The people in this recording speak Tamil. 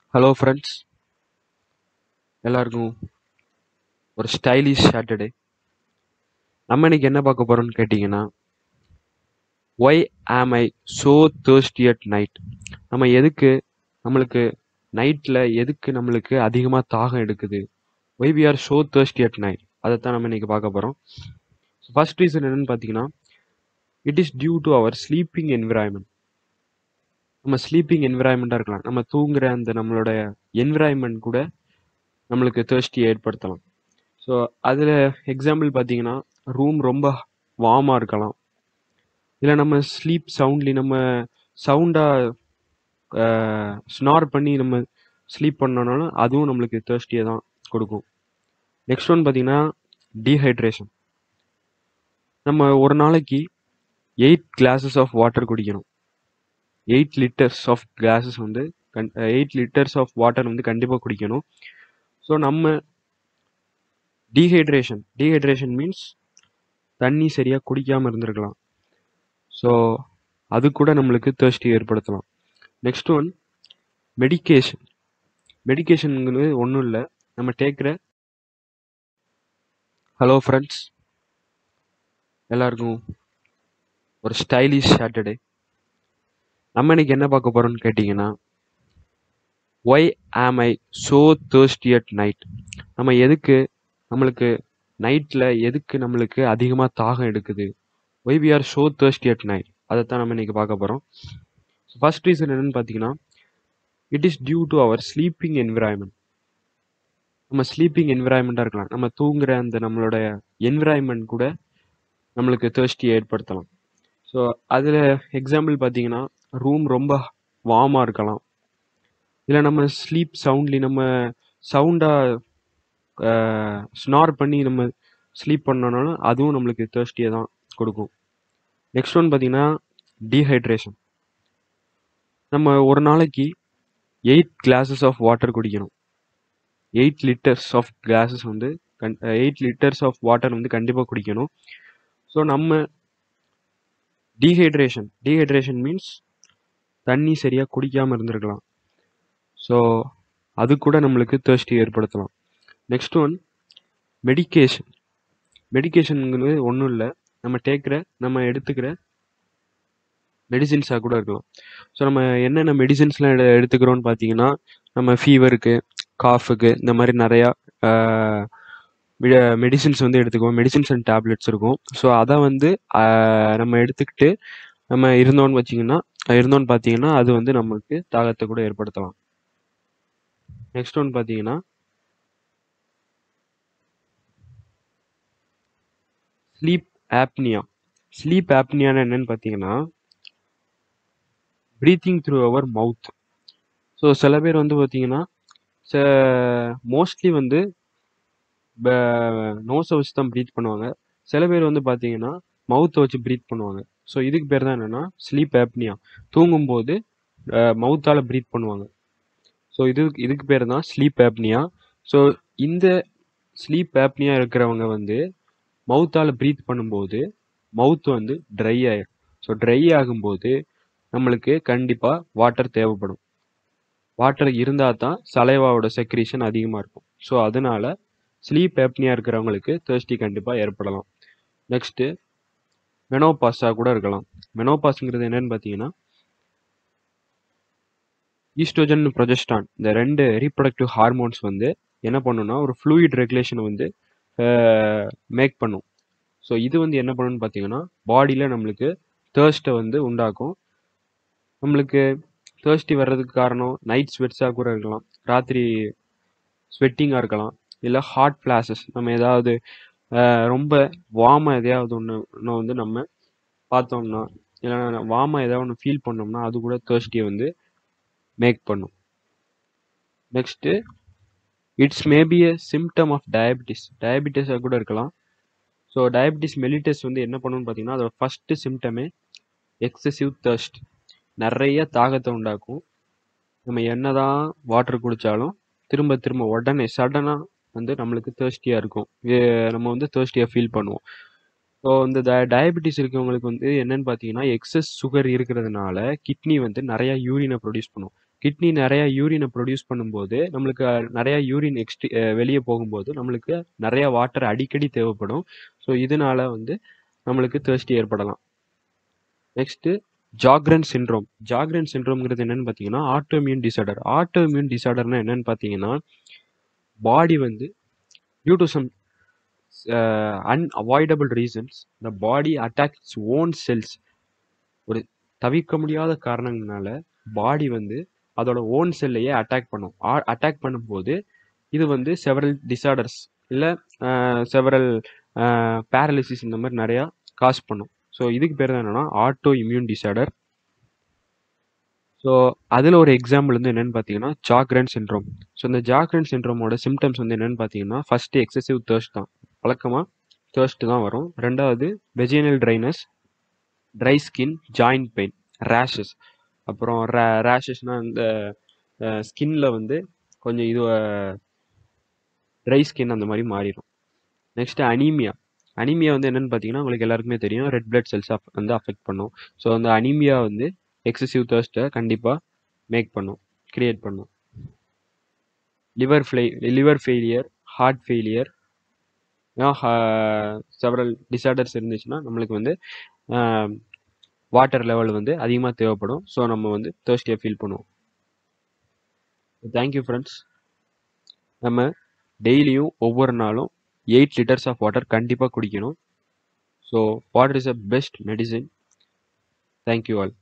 ஹலோ ஃப்ரெண்ட்ஸ், எல்லாருக்கும் ஒரு ஸ்டைலிஷ் சாட்டர்டே. நம்ம இன்னைக்கு என்ன பார்க்க போறோம்னு கேட்டிங்கன்னா, why am I so thirsty at night. நம்மளுக்கு நைட்டில் எதுக்கு நம்மளுக்கு அதிகமாக தாகம் எடுக்குது, why we are so thirsty at night, அதைத்தான் நம்ம இன்னைக்கு பார்க்க போகிறோம். ஃபர்ஸ்ட் ரீசன் என்னன்னு பார்த்தீங்கன்னா, it is due to our sleeping environment. நம்ம ஸ்லீப்பிங் என்விரான்மெண்ட்டாக இருக்கலாம், நம்ம தூங்குற அந்த நம்மளோட என்விரான்மெண்ட் கூட நம்மளுக்கு thirsty ஏற்படுத்தலாம். ஸோ அதில் எக்ஸாம்பிள் பார்த்தீங்கன்னா, ரூம் ரொம்ப வார்மாக இருக்கலாம், இல்லை நம்ம ஸ்லீப் சவுண்ட்லி நம்ம சவுண்டாக ஸ்னார் பண்ணி நம்ம ஸ்லீப் பண்ணோம்னாலும் அதுவும் நம்மளுக்கு தேர்ஸ்டியை தான் கொடுக்கும். நெக்ஸ்ட் ஒன் பார்த்தீங்கன்னா, டீஹைட்ரேஷன். நம்ம ஒரு நாளைக்கு 8 glasses ஆஃப் வாட்டர் குடிக்கணும். 8 liters ஆஃப் கிளாஸஸ் வந்து 8 liters ஆஃப் வாட்டர் வந்து கண்டிப்பாக குடிக்கணும். ஸோ நம்ம டீஹைட்ரேஷன் மீன்ஸ் தண்ணி சரியாக குடிக்காமல் இருந்திருக்கலாம். ஸோ அது கூட நம்மளுக்கு தேர்ஸ்டி ஏற்படுத்தலாம். Next one medication. மெடிக்கேஷனுங்கிறது ஒன்றும் இல்லை, நம்ம ஹலோ ஃப்ரெண்ட்ஸ், எல்லாருக்கும் ஒரு ஸ்டைலிஷ் சாட்டர்டே. நம்ம இன்னைக்கு என்ன பார்க்க போறோம்னு கேட்டிங்கன்னா, why am I so thirsty at night. நம்மளுக்கு நைட்டில் எதுக்கு நம்மளுக்கு அதிகமாக தாகம் எடுக்குது, why we are so thirsty at night, அதைத்தான் நம்ம இன்னைக்கு பார்க்க போகிறோம். ஃபர்ஸ்ட் ரீசன் என்னன்னு பார்த்தீங்கன்னா, it is due to our sleeping environment. நம்ம ஸ்லீப்பிங் என்விரான்மெண்ட்டாக இருக்கலாம், நம்ம தூங்குற அந்த நம்மளோட என்விரான்மெண்ட் கூட நம்மளுக்கு thirsty ஏற்படுத்தலாம். ஸோ அதில் எக்ஸாம்பிள் பார்த்தீங்கன்னா, ரூம் ரொம்ப வார்மாக இருக்கலாம், இல்லை நம்ம ஸ்லீப் சவுண்ட்லி நம்ம சவுண்டாக ஸ்னார் பண்ணி நம்ம ஸ்லீப் பண்ணோம்னாலும் அதுவும் நம்மளுக்கு thirsty-யை தான் கொடுக்கும். நெக்ஸ்ட் ஒன் பார்த்தீங்கன்னா, டீஹைட்ரேஷன். நம்ம ஒரு நாளைக்கு 8 glasses ஆஃப் வாட்டர் குடிக்கணும். 8 liters ஆஃப் கிளாஸஸ் வந்து 8 liters ஆஃப் வாட்டர் வந்து கண்டிப்பாக குடிக்கணும். ஸோ நம்ம டீஹைட்ரேஷன் மீன்ஸ் தண்ணி சரியாக குடிக்காமல் இருந்திருக்கலாம். ஸோ அது கூட நம்மளுக்கு thirsty ஏற்படுத்தலாம். Next one medication. மெடிக்கேஷனுங்கிறது ஒன்றும் இல்லை, நம்ம எடுத்துக்கிற மெடிசின்ஸாக கூட இருக்கலாம். ஸோ நம்ம என்னென்ன மெடிசின்ஸ்லாம் எடுத்துக்கிறோன்னு பார்த்தீங்கன்னா, நம்ம ஃபீவருக்கு, காஃபுக்கு, இந்த மாதிரி நிறையா மெடிசின்ஸ் வந்து எடுத்துக்குவோம். மெடிசின்ஸ் அண்ட் டேப்லெட்ஸ் இருக்கும். ஸோ அதை வந்து நம்ம எடுத்துக்கிட்டு நம்ம இருந்தோன்னு பார்த்தீங்கன்னா அது வந்து நமக்கு தாகத்தை கூட ஏற்படுத்தலாம். நெக்ஸ்ட் ஒன் பார்த்தீங்கன்னா, ஸ்லீப் ஆப்னியா. ஸ்லீப் ஆப்னியான்னு என்னன்னு பார்த்தீங்கன்னா, breathing through our mouth. So சில பேர் வந்து பார்த்தீங்கன்னா, மோஸ்ட்லி வந்து நோஸை வச்சு தான் ப்ரீத் பண்ணுவாங்க. சில பேர் வந்து பார்த்தீங்கன்னா மவுத்தை வச்சு ப்ரீத் பண்ணுவாங்க. ஸோ இதுக்கு பேர் தான் என்னென்னா ஸ்லீப் ஆப்னியா. தூங்கும்போது மவுத்தால் ப்ரீத் பண்ணுவாங்க. ஸோ இதுக்கு பேர் தான் ஸ்லீப் ஆப்னியா. ஸோ இந்த ஸ்லீப் ஆப்னியா இருக்கிறவங்க வந்து மவுத்தால் ப்ரீத் பண்ணும்போது மவுத் வந்து ட்ரை ஆகிடும். ஸோ ட்ரை ஆகும்போது நம்மளுக்கு கண்டிப்பாக வாட்டர் தேவைப்படும். வாட்டர் இருந்தால் தான் சலைவாவோட செக்ரீஷன் அதிகமாக இருக்கும். ஸோ அதனால ஸ்லீப் ஆப்னியா இருக்கிறவங்களுக்கு thirsty கண்டிப்பாக ஏற்படலாம். நெக்ஸ்ட்டு மெனோபாஸாக கூட இருக்கலாம். மெனோபாஸ்ங்கிறது என்னன்னு பார்த்தீங்கன்னா, ஈஸ்ட்ரோஜன், ப்ரொஜெஸ்டான், இந்த 2 ரீப்ரொடக்டிவ் ஹார்மோன்ஸ் வந்து என்ன பண்ணுன்னா ஒரு ஃப்ளூயிட் ரெகுலேஷனை வந்து மேக் பண்ணும். ஸோ இது வந்து என்ன பண்ணுன்னு பார்த்தீங்கன்னா, பாடியில் நம்மளுக்கு தேர்ஸ்ட்டை வந்து உண்டாக்கும். நம்மளுக்கு thirsty வர்றதுக்கு காரணம் நைட் ஸ்வெட்ஸாக கூட இருக்கலாம், ராத்திரி ஸ்வெட்டிங்காக இருக்கலாம், இல்லை ஹாட் ஃப்ளாஷஸ், நம்ம ஏதாவது ரொம்ப வார்மாக எதையாவது ஒன்று வந்து நம்ம பார்த்தோம்னா, இல்லைனா வார்மாக ஏதாவது ஒன்று ஃபீல் பண்ணோம்னா அது கூட thirsty-யை வந்து மேக் பண்ணும். Next it's maybe a symptom of டயபிட்டிஸாக கூட இருக்கலாம். ஸோ டயபிட்டிஸ் மெலிட்டஸ் வந்து என்ன பண்ணணும்னு பார்த்தீங்கன்னா, அதோட ஃபஸ்ட்டு சிம்டமே எக்ஸசிவ் thirst, நிறைய தாகத்தை உண்டாக்கும். நம்ம என்னதான் வாட்டர் குடித்தாலும் திரும்ப உடனே சடனாக வந்து நம்மளுக்கு thirsty-யாக இருக்கும். நம்ம வந்து thirsty-யாக ஃபீல் பண்ணுவோம். ஸோ இந்த டயபிட்டிஸ் இருக்கவங்களுக்கு வந்து என்னன்னு பார்த்தீங்கன்னா, எக்ஸஸ் சுகர் இருக்கிறதுனால கிட்னி வந்து நிறையா யூரினை ப்ரொடியூஸ் பண்ணும். கிட்னி நிறைய யூரினை ப்ரொடியூஸ் பண்ணும்போது நம்மளுக்கு நிறைய யூரின் வெளியே போகும்போது நம்மளுக்கு நிறைய வாட்டர் அடிக்கடி தேவைப்படும். ஸோ இதனால வந்து நம்மளுக்கு தேர்ஸ்டி ஏற்படலாம். Next Sjogren syndrome. ஜாக்ரன் சிண்ட்ரோம்ங்கிறது என்னன்னு பார்த்தீங்கன்னா ஆட்டோமியூன் டிசார்டர். ஆட்டோமியூன் டிசார்டர்னா என்னன்னு பார்த்தீங்கன்னா பாடி வந்து due to some unavoidable reasons the body attacks own cells. ஒரு தவிர்க்க முடியாத காரணங்களால பாடி வந்து அதோட ஓன் செல்லையே அட்டாக் பண்ணும். அட்டாக் பண்ணும்போது இது வந்து செவரல் டிசார்டர்ஸ் இல்லை செவரல் பேரலிசிஸ் இந்த மாதிரி நிறையா காஸ் பண்ணும். ஸோ இதுக்கு பேர் தான் என்னன்னா ஆட்டோ இம்யூன் டிசார்டர். ஸோ அதில் ஒரு எக்ஸாம்பிள் வந்து என்னென்னு பார்த்தீங்கன்னா ஜாக்ரன் சிண்ட்ரோம். ஸோ இந்த ஜாக்ரன் சிண்ட்ரோமோட சிம்டம்ஸ் வந்து என்னென்னு பார்த்தீங்கன்னா ஃபஸ்ட்டு எக்ஸசிவ் தேர்ஸ்ட் தான். வழக்கமாக தேர்ஸ்ட் தான் வரும். ரெண்டாவது vaginal dryness, dry skin, joint pain, rashes. அப்புறம் ரேஷஸ்னால் இந்த ஸ்கின்ல வந்து கொஞ்சம் இது ட்ரை ஸ்கின் அந்த மாதிரி மாறிடும். Next anaemia. அனீமியா வந்து என்னென்னு பார்த்தீங்கன்னா உங்களுக்கு எல்லாருக்குமே தெரியும், ரெட் பிளட் செல்ஸ் வந்து அஃபெக்ட் பண்ணும். ஸோ அந்த அனீமியா வந்து எக்ஸசிவ் தேர்ஸ்ட்டை கண்டிப்பாக மேக் பண்ணும், கிரியேட் பண்ணும். Liver failure, heart failure, several disorders இருந்துச்சுன்னா நம்மளுக்கு வந்து வாட்டர் லெவல் வந்து அதிகமாக தேவைப்படும். ஸோ நம்ம வந்து தேர்ஸ்டியாக ஃபீல் பண்ணுவோம். Thank you friends. நம்ம டெய்லியும் ஒவ்வொரு நாளும் 8 liters ஆஃப் வாட்டர் கண்டிப்பாக குடிக்கணும். So water is a best medicine. Thank you all.